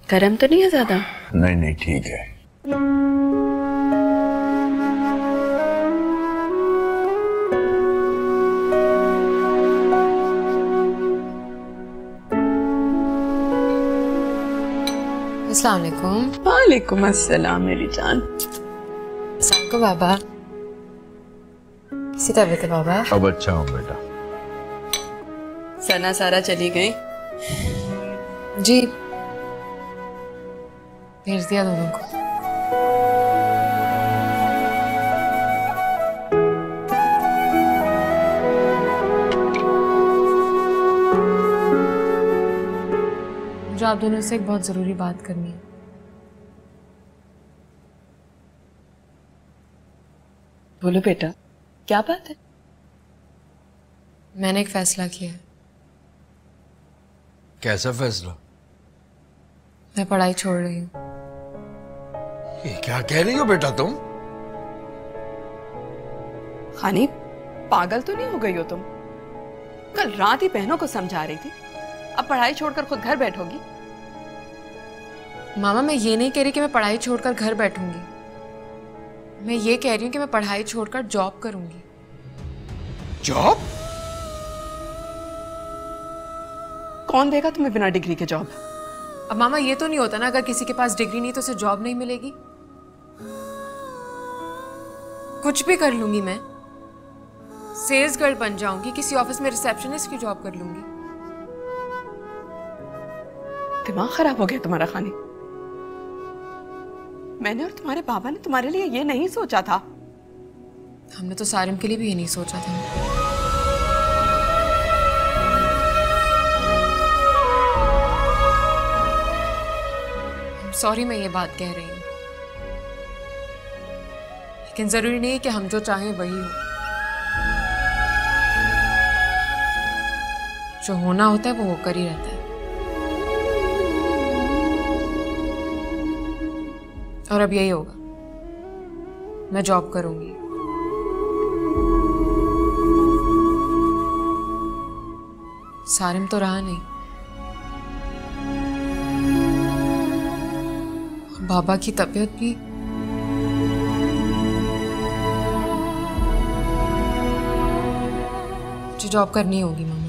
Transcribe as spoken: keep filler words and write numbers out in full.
गर्म तो नहीं है ज्यादा? नहीं नहीं ठीक है। अस्सलाम वालेकुम। वालेकुम अस्सलाम मेरी जान। को बाबा किसी तबीयत है बाबा? अब अच्छा हूँ बेटा। सना सारा चली गई? जी भेज दिया दोनों को। मुझे आप दोनों से एक बहुत जरूरी बात करनी है। बोलो बेटा, क्या बात है? मैंने एक फैसला किया है। कैसा फैसला? मैं पढ़ाई छोड़ रही हूँ। ये क्या कह रही हो बेटा तुम? खानी, पागल तो नहीं हो गई हो तुम? कल रात ही बहनों को समझा रही थी, अब पढ़ाई छोड़कर खुद घर बैठोगी? मामा मैं ये नहीं कह रही कि मैं पढ़ाई छोड़कर घर बैठूंगी। मैं ये कह रही हूँ कि मैं पढ़ाई छोड़कर जॉब करूंगी। जॉब? कौन देगा तुम्हें बिना डिग्री के जॉब? अब मामा ये तो नहीं होता ना, अगर किसी के पास डिग्री नहीं तो उसे जॉब नहीं मिलेगी। कुछ भी कर लूंगी मैं। सेल्स गर्ल बन जाऊंगी, किसी ऑफिस में रिसेप्शनिस्ट की जॉब कर लूंगी। दिमाग खराब हो गया तुम्हारा खानी। मैंने और तुम्हारे बाबा ने तुम्हारे लिए ये नहीं सोचा था। हमने तो सारिम के लिए भी ये नहीं सोचा था। सॉरी मैं ये बात कह रही हूँ, लेकिन जरूरी नहीं है कि हम जो चाहें वही हो। जो होना होता है वो होकर ही रहता है। और अब यही होगा, मैं जॉब करूंगी। सारिम तो रहा नहीं, बाबा की तबीयत भी। मुझे जॉब करनी होगी मामा।